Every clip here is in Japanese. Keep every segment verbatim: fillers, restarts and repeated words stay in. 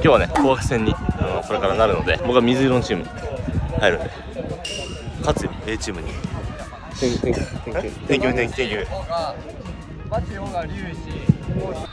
日はね紅白戦にあのこれからなるので、僕は水色のチームに入るんで、勝つよ A チームに。天気天気天気天気天気。バチオが龍士。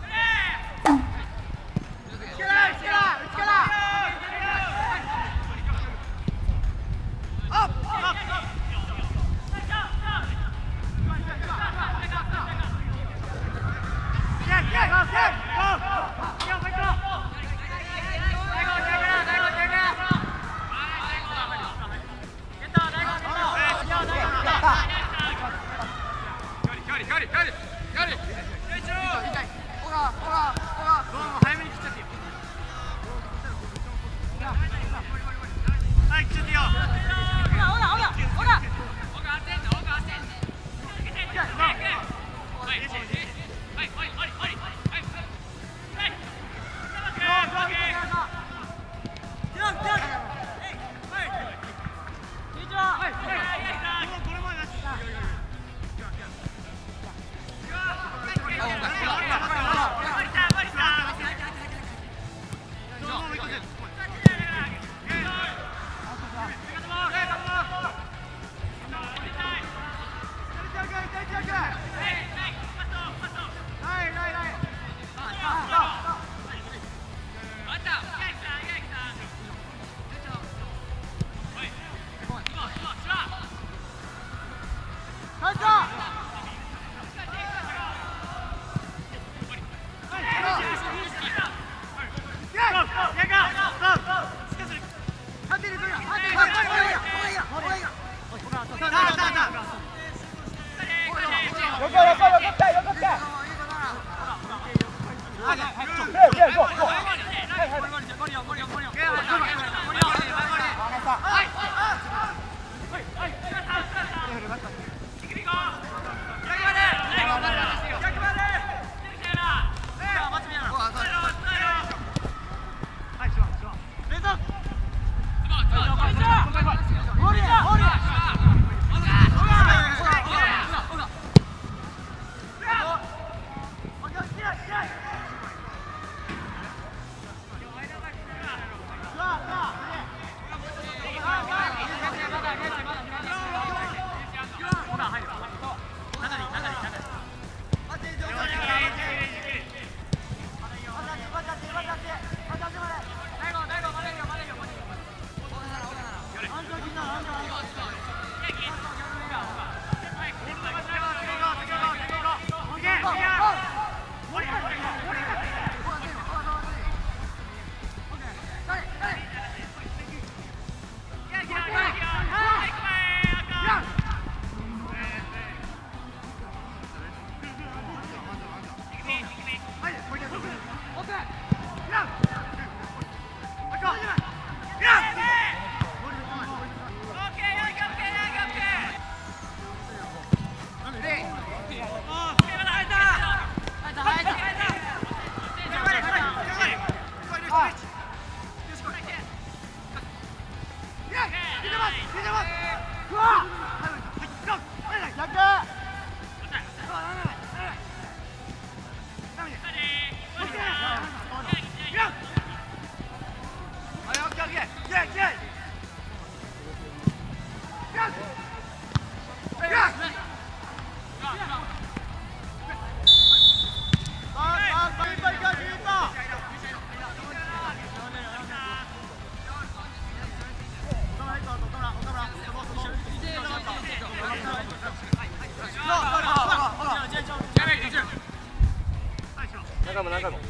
中も中も。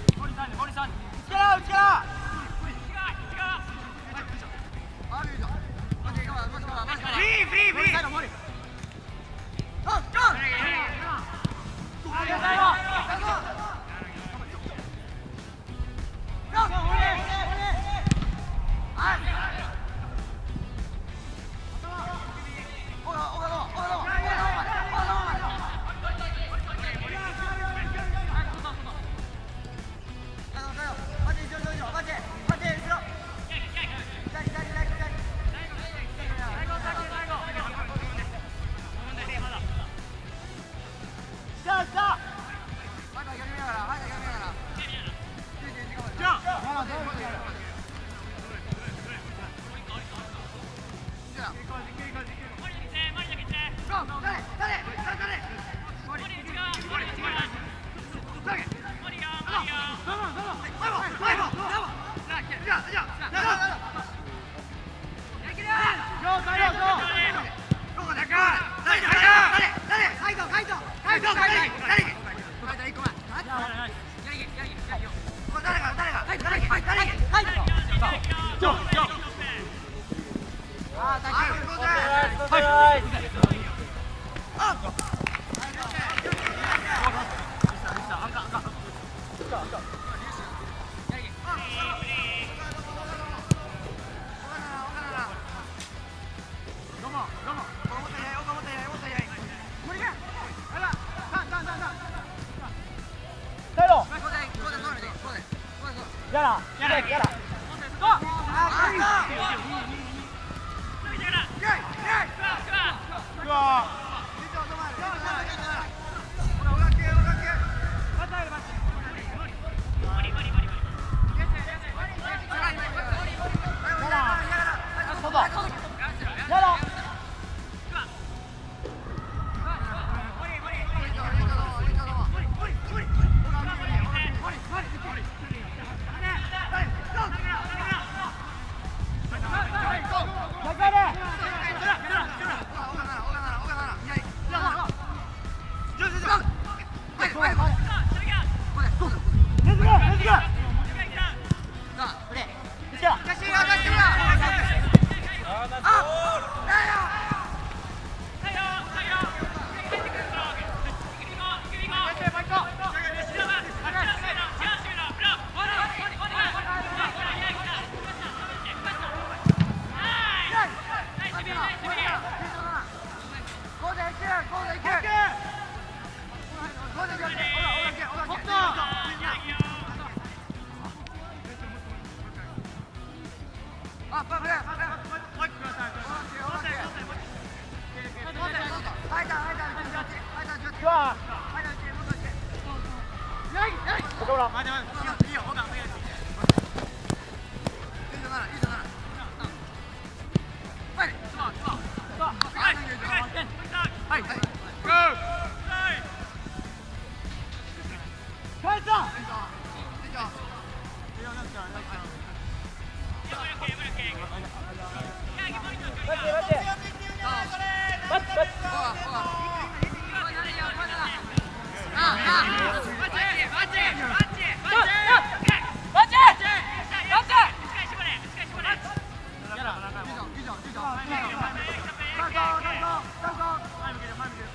じゃあ前向ける前向ける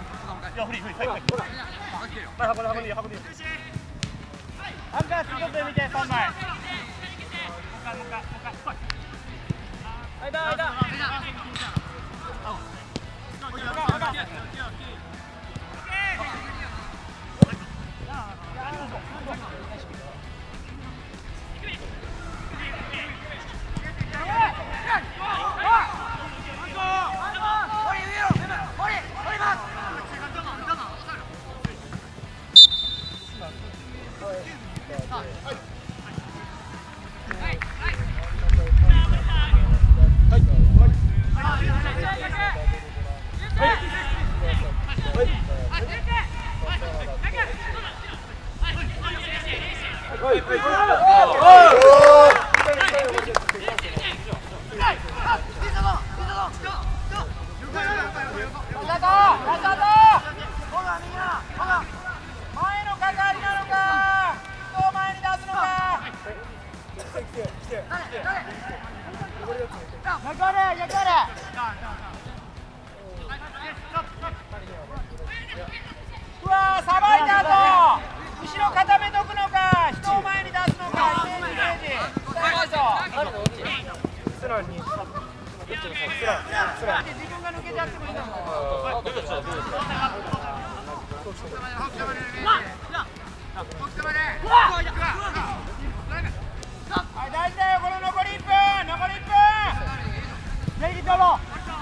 いや、フリーフリー、はい、はい。はい、運んで、運んでいい、運んでいい。アンカー、次の見て、さんまい。間、間。うわー、さばいた後後ろ固めとくのか、人を前に出すのか、イメージイメージ伝えぞ。スラにスラスラ自分が抜けちゃってもいいのか。はい、大事だよ、この残りいっぷん、残りいっぷん。ぜひどうぞ。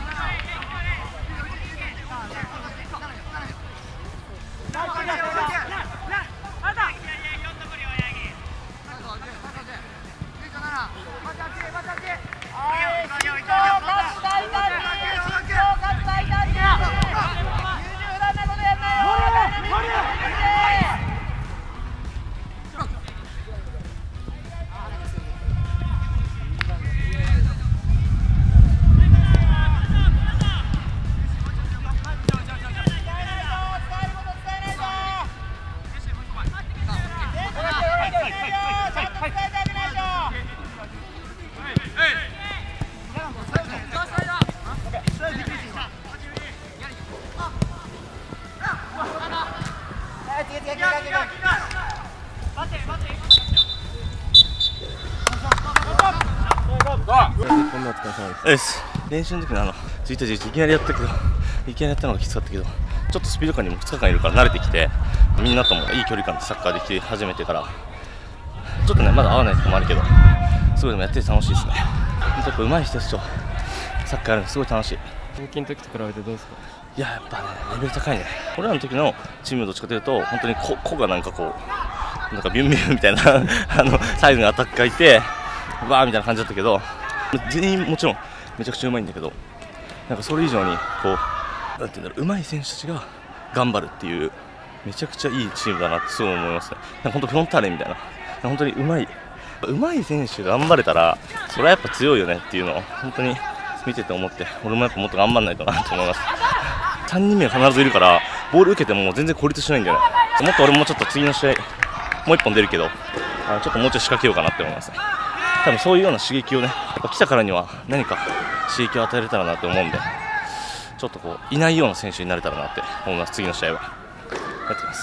です。練習の時のあのじゅういちたいじゅういちいきなりやったけど、いきなりやったのがきつかったけど、ちょっとスピード感にもふつかかんいるから慣れてきて、みんなともいい距離感でサッカーでき始めてから、ちょっとねまだ合わないところもあるけど、すごいでもやってて楽しいですね。やっぱ上手い人たちとサッカーやるのすごい楽しい。 近畿の時と比べてどうですか？ いや、やっぱねレベル高いね。俺らの時のチームどっちかというと、本当に個個がなんかこうなんかビュンビュンみたいなあのサイズのアタックがいて、わーみたいな感じだったけど、全員もちろんめちゃくちゃうまいんだけど、なんかそれ以上にこうなんていうんだろう、上手い選手たちが頑張るっていうめちゃくちゃいいチームだなってすごい思いますね。なんか本当フロンターレみたいな、本当に上手い上手い選手が頑張れたらそれはやっぱ強いよねっていうのを本当に見てて思って、俺もやっぱもっと頑張らないとなと思います。さんにんめが必ずいるからボール受けても全然孤立しないんだよね。もっと俺もちょっと次の試合もういっぽん出るけど、あのちょっともうちょい仕掛けようかなって思いますね。多分そういうような刺激をね、やっぱ来たからには何か刺激を与えれたらなって思うんで、ちょっとこういないような選手になれたらなって思います。次の試合はやってます。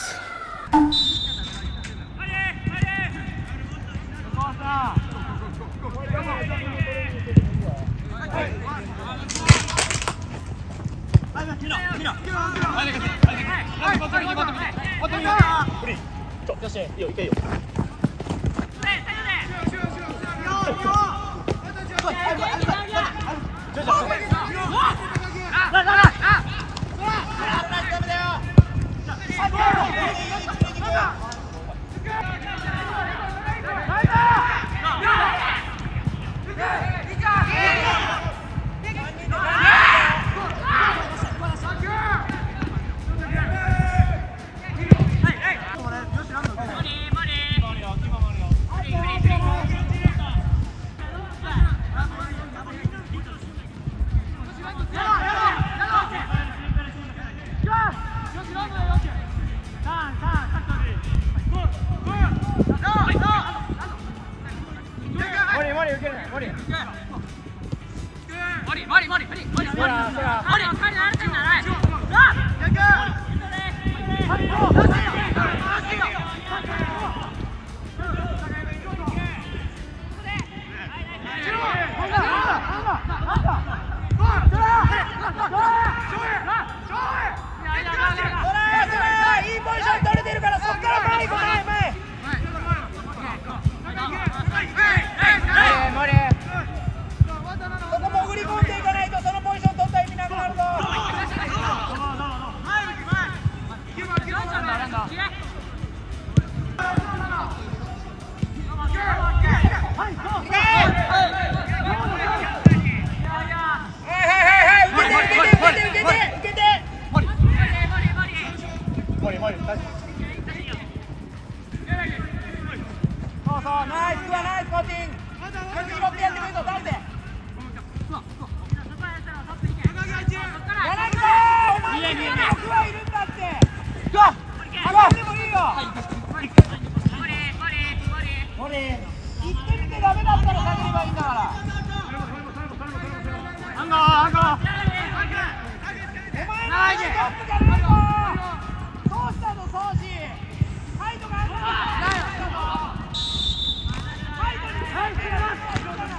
よし、いいよ、いけいいよ。 머리 머리 머리 머리 머리 머리 머리 머리 머리 머리 머리 머리 머리 ナイスナイスコーチング。次持ってやってくれと誰で。柳田、お前に僕はいるんだって。go go でもいいよ。行ってみてダメだったら下げればいいんだから。ハンガーハンガー。お前のトップじゃないぞ。どうしたの宗師。ハイドがあるの。ハイドにハイドがあるの。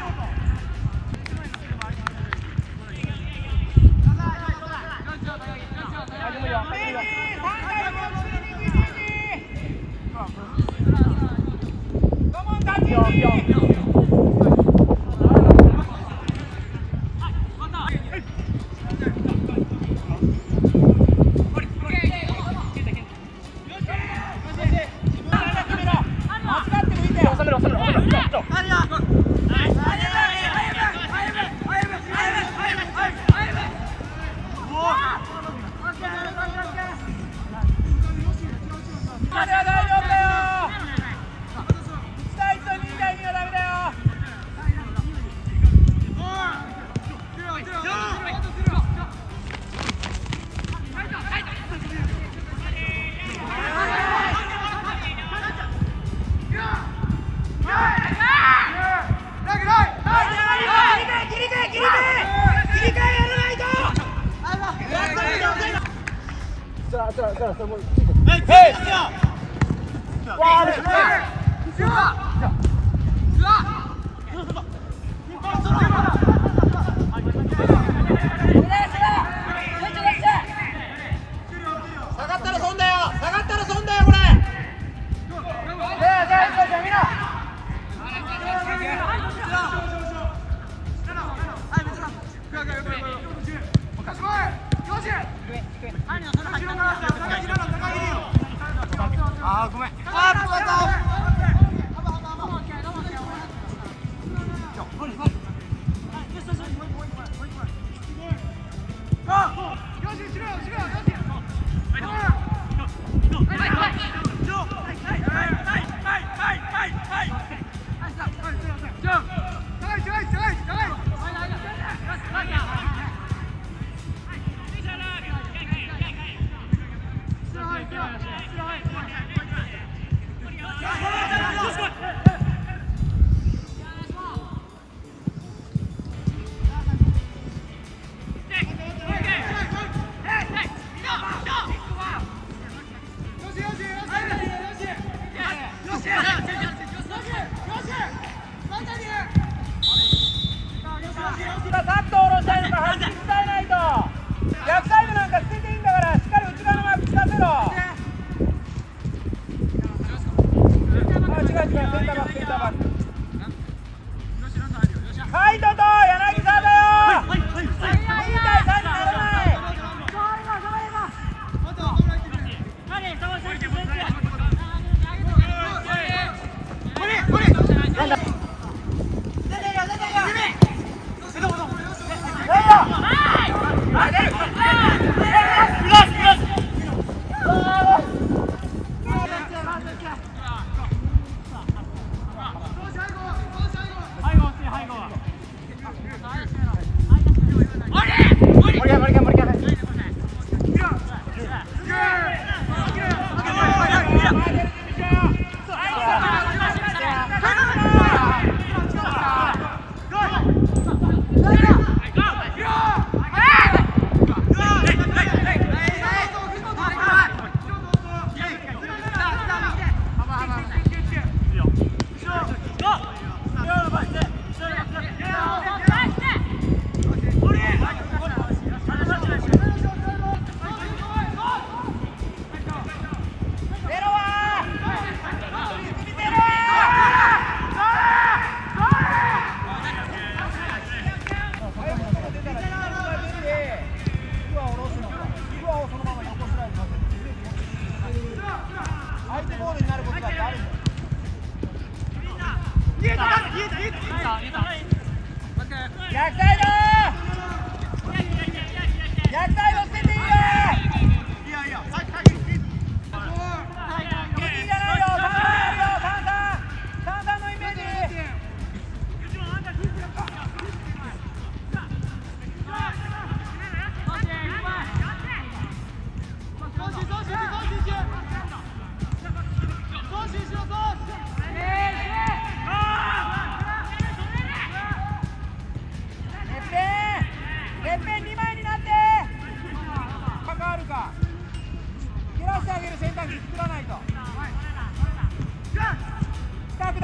あーごめん。あー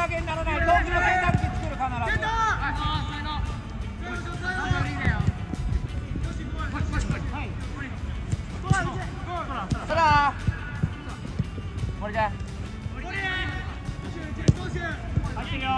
だけにならない、遠くの選択肢作る必ず。さあ、森で。入ってるよ。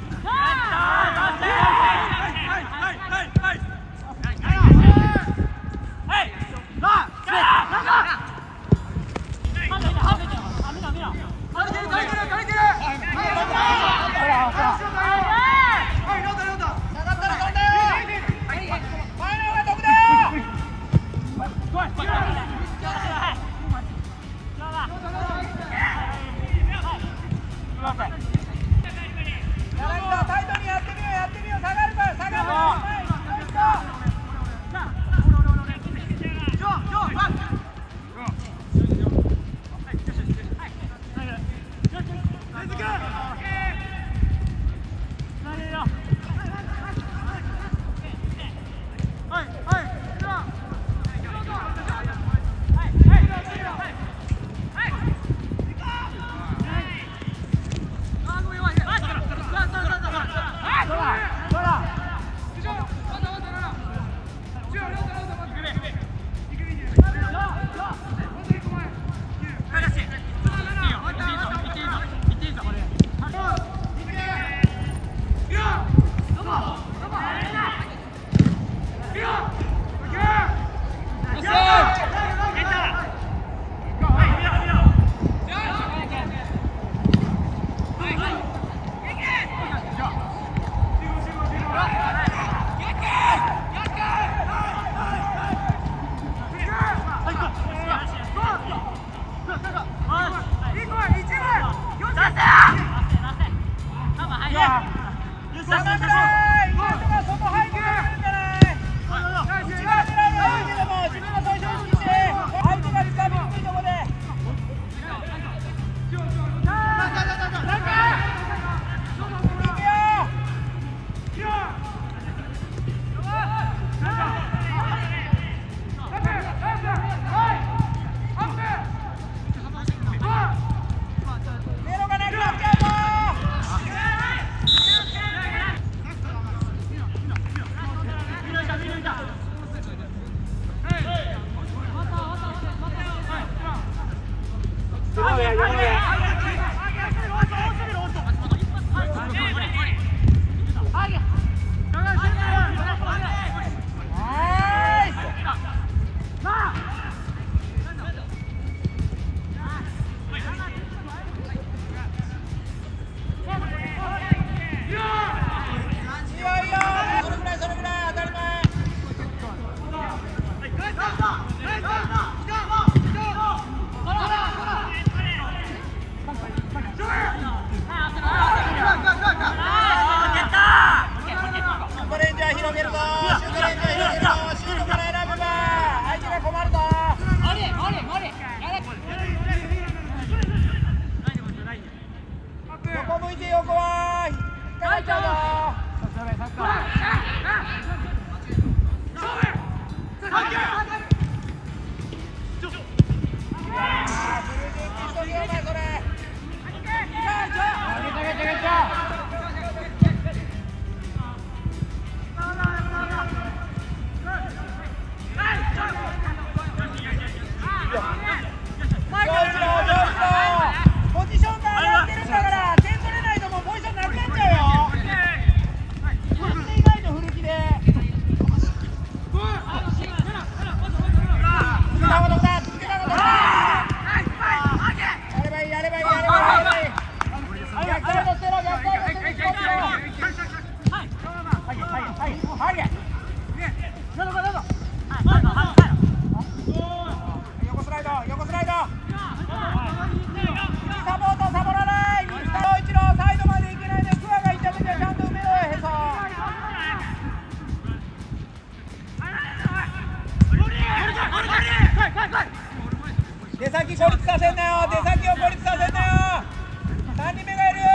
出先孤立させんなよ、出先を孤立させんなよ。さんにんめがいる。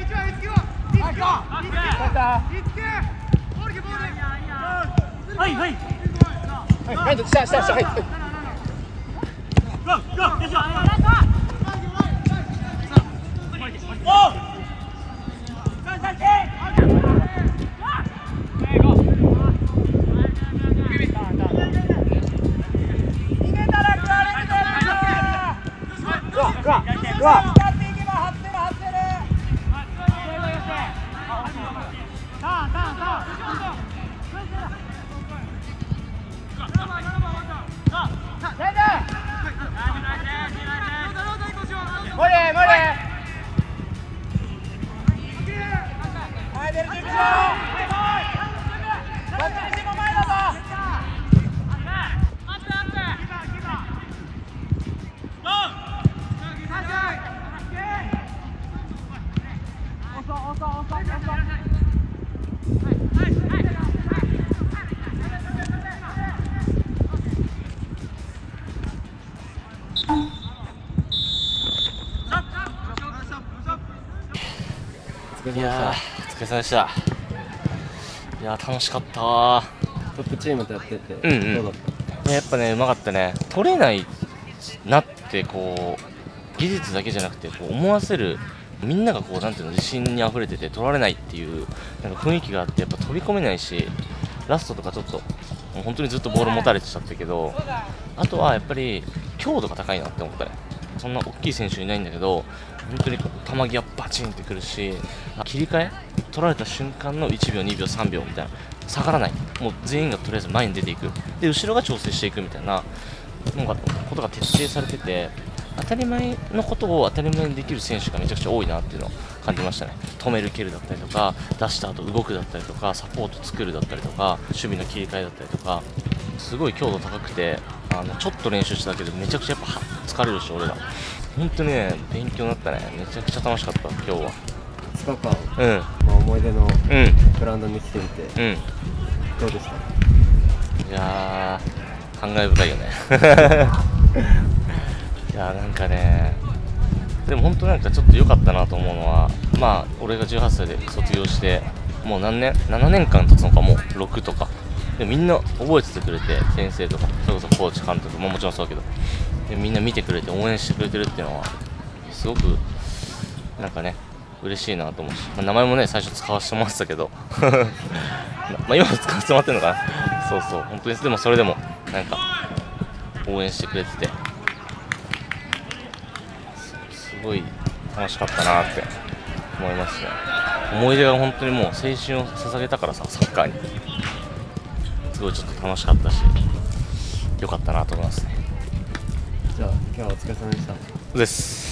はいはい。 はい、下下下、はい。 ゴーゴー、よいしょ。 いやー、お疲れ様でした。いやー、楽しかったー。 トップチームとやってて、 うんうん、 どうだった？ やっぱね、うまかったね。取れないなってこう技術だけじゃなくてこう思わせる、みんながこうなんていうの、自信にあふれてて取られないっていうなんか雰囲気があって、やっぱ飛び込めないし、ラストとかちょっともう本当にずっとボール持たれてちゃったけど、あとはやっぱり強度が高いなって思ったね。そんな大きい選手いないんだけど、本当にこう球際バチンってくるし、切り替え取られた瞬間のいちびょうにびょうさんびょうみたいな下がらない、もう全員がとりあえず前に出ていく、で後ろが調整していくみたいななんかことが徹底されてて、当たり前のことを当たり前にできる選手がめちゃくちゃ多いなっていうのを感じましたね。止める蹴るだったりとか、出した後動くだったりとか、サポート作るだったりとか、守備の切り替えだったりとか、すごい強度高くて、あのちょっと練習しただけでめちゃくちゃやっぱ疲れるし、俺ら本当にね勉強になったね。めちゃくちゃ楽しかった今日は。 ふつかかん、 うん、 まあ、思い出のうんグラウンドに来てみて、 うん、 どうでした？ いやー、感慨深いよねいやー、なんかね、でも本当なんかちょっと良かったなと思うのは、まあ俺がじゅうはっさいで卒業してもう何年ななねんかん経つのか、もうろくとかで、みんな覚えててくれて、先生とかそれこそコーチ監督ももちろんそうだけど、でみんな見てくれて応援してくれてるっていうのはすごくなんかね嬉しいなと思うし、まあ、名前もね最初使わせてもらってたけどまあ今使わせてもらってるのかな。そうそう、本当に。でもそれでもなんか応援してくれてて、すごい楽しかったなって思いますね。思い出が本当にもう青春を捧げたからさ、サッカーにすごいちょっと楽しかったし良かったなと思いますね。 じゃあ今日はお疲れ様でした。 です。